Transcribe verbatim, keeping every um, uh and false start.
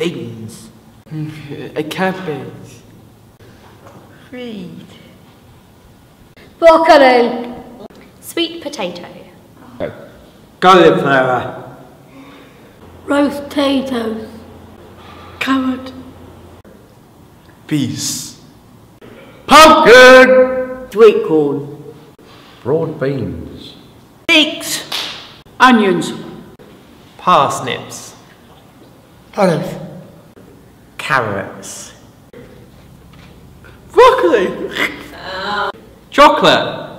Beans. A cabbage. Read. Broccoli. Sweet potato. Cauliflower. Roast potatoes. Carrot. Peas. Pumpkin. Sweet corn. Broad beans. Leeks. Onions. Parsnips. Olive. Carrots. Broccoli. Chocolate.